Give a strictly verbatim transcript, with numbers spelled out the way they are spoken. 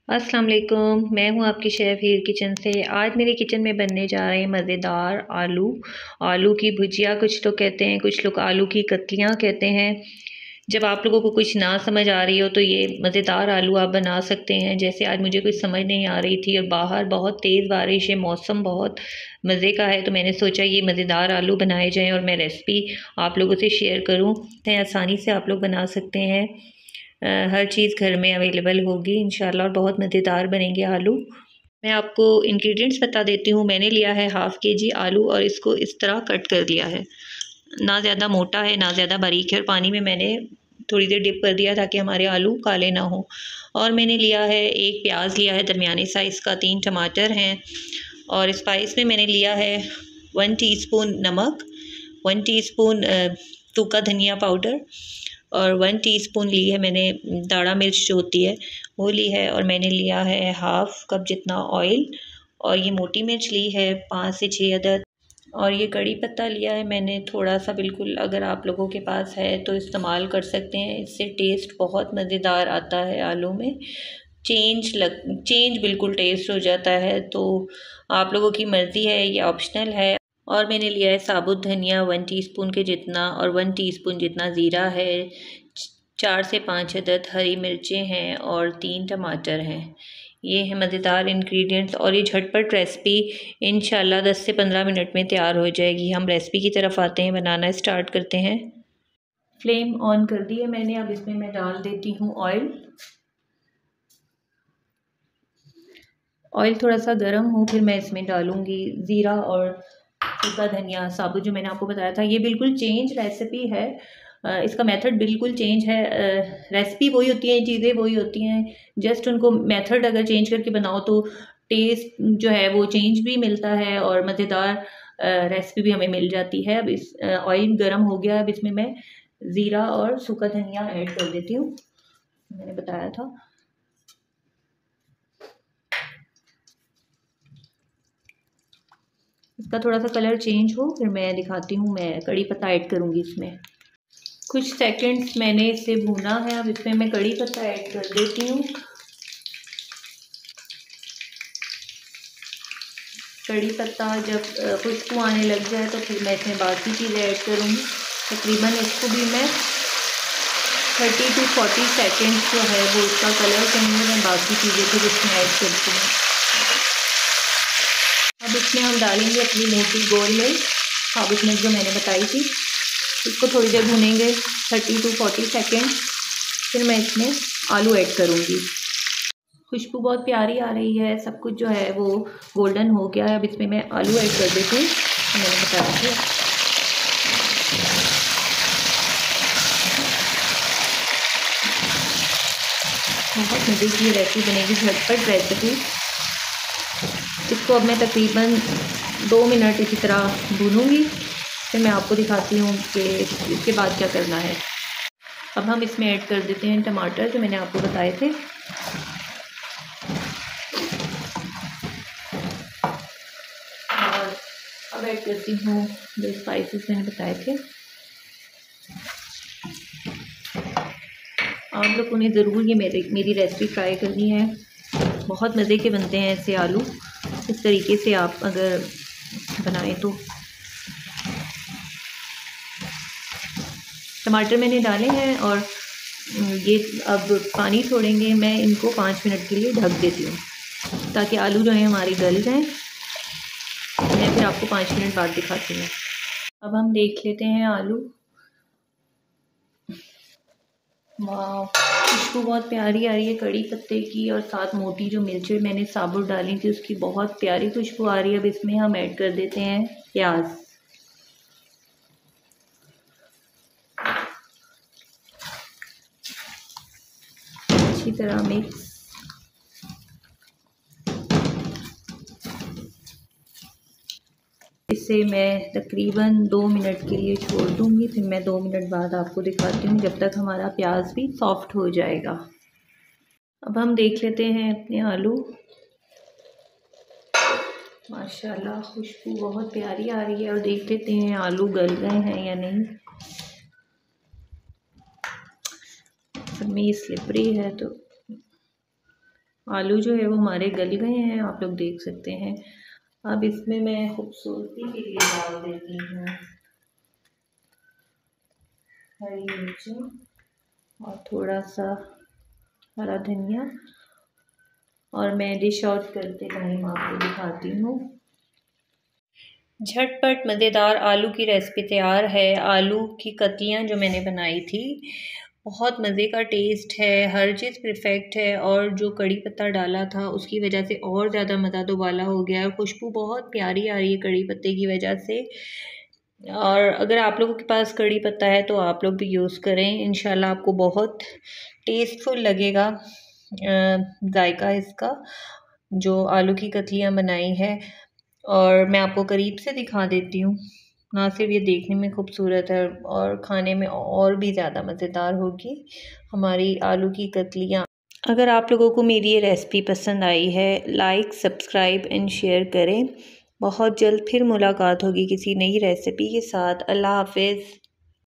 अस्सलाम वालेकुम। मैं हूँ आपकी शेफ़ हीर किचन से। आज मेरे किचन में बनने जा रहे हैं मज़ेदार आलू आलू की भुजिया कुछ तो कहते हैं, कुछ लोग आलू की कतलियाँ कहते हैं। जब आप लोगों को कुछ ना समझ आ रही हो तो ये मज़ेदार आलू आप बना सकते हैं। जैसे आज मुझे कुछ समझ नहीं आ रही थी और बाहर बहुत तेज़ बारिश है, मौसम बहुत मज़े का है, तो मैंने सोचा ये मज़ेदार आलू बनाए जाएँ और मैं रेसिपी आप लोगों से शेयर करूँ। तो आसानी से आप लोग बना सकते हैं। अ, हर चीज़ घर में अवेलेबल होगी इंशाल्लाह और बहुत मज़ेदार बनेंगे आलू। मैं आपको इंग्रेडिएंट्स बता देती हूँ। मैंने लिया है हाफ़ के जी आलू और इसको इस तरह कट कर लिया है। ना ज़्यादा मोटा है ना ज़्यादा बारीक है और पानी में मैंने थोड़ी देर डिप कर दिया ताकि हमारे आलू काले ना हो। और मैंने लिया है एक प्याज लिया है दरमियाने साइज़ का, तीन टमाटर हैं और स्पाइस में मैंने लिया है वन टीस्पून नमक, वन टीस्पून सूखा धनिया पाउडर और वन टीस्पून ली है मैंने दाढ़ा मिर्च जो होती है वो ली है और मैंने लिया है हाफ़ कप जितना ऑयल और ये मोटी मिर्च ली है पाँच से छः अदद और ये कड़ी पत्ता लिया है मैंने थोड़ा सा, बिल्कुल अगर आप लोगों के पास है तो इस्तेमाल कर सकते हैं। इससे टेस्ट बहुत मज़ेदार आता है आलू में, चेंज लग चेंज बिल्कुल टेस्ट हो जाता है। तो आप लोगों की मर्ज़ी है, ये ऑप्शनल है। और मैंने लिया है साबुत धनिया वन टीस्पून के जितना और वन टीस्पून जितना ज़ीरा है, चार से पाँच अदद हरी मिर्चें हैं और तीन टमाटर हैं। ये है मज़ेदार इंग्रेडिएंट्स और ये झटपट रेसिपी इंशाल्लाह दस से पंद्रह मिनट में तैयार हो जाएगी। हम रेसिपी की तरफ आते हैं, बनाना स्टार्ट करते हैं। फ्लेम ऑन कर दी है मैंने। अब इसमें मैं डाल देती हूँ ऑयल। ऑयल थोड़ा सा गर्म हो फिर मैं इसमें डालूँगी ज़ीरा और सूखा धनिया साबुत जो मैंने आपको बताया था। ये बिल्कुल चेंज रेसिपी है, इसका मेथड बिल्कुल चेंज है। रेसिपी वही होती है, चीज़ें वही होती हैं, जस्ट उनको मेथड अगर चेंज करके बनाओ तो टेस्ट जो है वो चेंज भी मिलता है और मज़ेदार रेसिपी भी हमें मिल जाती है। अब इस ऑयल गर्म हो गया, अब इसमें मैं ज़ीरा और सूखा धनिया ऐड कर देती हूँ, मैंने बताया था। इसका थोड़ा सा कलर चेंज हो फिर मैं दिखाती हूँ, मैं कड़ी पत्ता ऐड करूँगी इसमें। कुछ सेकंड्स मैंने इसे भूना है, अब इसमें मैं कड़ी पत्ता ऐड कर देती हूँ। कड़ी पत्ता जब खुशबू आने लग जाए तो फिर मैं इसमें बाकी चीज़ें ऐड करूँगी। तकरीबन इसको भी मैं थर्टी टू फोर्टी सेकेंड्स जो है वो इसका कलर चेंज मैं बाकी चीज़ें फिर इसमें ऐड करती हूँ। अब इसमें हम डालेंगे अपनी मोटी गोल मिर्च, साबुत मिर्च जो मैंने बताई थी। इसको थोड़ी देर भूनेंगे थर्टी टू फोर्टी सेकेंड, फिर मैं इसमें आलू ऐड करूँगी। खुशबू बहुत प्यारी आ रही है, सब कुछ जो है वो गोल्डन हो गया है। अब इसमें मैं आलू ऐड कर देती हूँ, तो मैंने बताया था। बहुत मज़े की रेसिपी बनेगी, झटपट रेसिपी। इसको अब मैं तकरीबन दो मिनट इसी तरह भूनूँगी, फिर मैं आपको दिखाती हूँ कि इसके बाद क्या करना है। अब हम इसमें ऐड कर देते हैं टमाटर जो मैंने आपको बताए थे। और अब ऐड करती हूँ जो स्पाइसेस मैंने बताए थे। आप लोगों ने ज़रूर ये मेरी मेरी रेसिपी ट्राई करनी है, बहुत मज़े के बनते हैं ऐसे आलू। इस तरीके से आप अगर बनाएं तो। टमाटर मैंने डाले हैं और ये अब पानी छोड़ेंगे। मैं इनको पाँच मिनट के लिए ढक देती हूँ ताकि आलू जो है हमारे गल जाएं। मैं फिर आपको पाँच मिनट बाद दिखाती हूँ। अब हम देख लेते हैं आलू। वाह, खुशबू बहुत प्यारी आ रही है कड़ी पत्ते की और साथ मोटी जो मिर्चें मैंने साबुत डाली थी उसकी बहुत प्यारी खुशबू आ रही है। अब इसमें हम ऐड कर देते हैं प्याज। अच्छी तरह मिक्स। इसे मैं तकरीबन दो मिनट के लिए छोड़ दूँगी, फिर मैं दो मिनट बाद आपको दिखाती हूँ जब तक हमारा प्याज भी सॉफ्ट हो जाएगा। अब हम देख लेते हैं अपने आलू। माशाल्लाह खुशबू बहुत प्यारी आ रही है और देख लेते हैं आलू गल गए हैं या नहीं। सब में ये स्लिपरी है तो आलू जो है वो हमारे गल गए हैं, आप लोग देख सकते हैं। अब इसमें मैं खूबसूरती के लिए डाल देती हूँ हरी मिर्ची और थोड़ा सा हरा धनिया, और मैं डिश आउट करते टाइम आपको दिखाती हूँ। झटपट मज़ेदार आलू की रेसिपी तैयार है। आलू की कतलियाँ जो मैंने बनाई थी, बहुत मज़े का टेस्ट है, हर चीज़ परफेक्ट है, और जो कड़ी पत्ता डाला था उसकी वजह से और ज़्यादा मज़ा दोबाला हो गया है। खुशबू बहुत प्यारी आ रही है कड़ी पत्ते की वजह से। और अगर आप लोगों के पास कड़ी पत्ता है तो आप लोग भी यूज़ करें, इंशाल्लाह आपको बहुत टेस्टफुल लगेगा जायका इसका, जो आलू की कतलियाँ बनाई है। और मैं आपको करीब से दिखा देती हूँ, ना सिर्फ ये देखने में खूबसूरत है और खाने में और भी ज़्यादा मज़ेदार होगी हमारी आलू की कतलियाँ। अगर आप लोगों को मेरी ये रेसिपी पसंद आई है, लाइक सब्सक्राइब एंड शेयर करें। बहुत जल्द फिर मुलाकात होगी किसी नई रेसिपी के साथ। अल्लाह हाफ़िज़।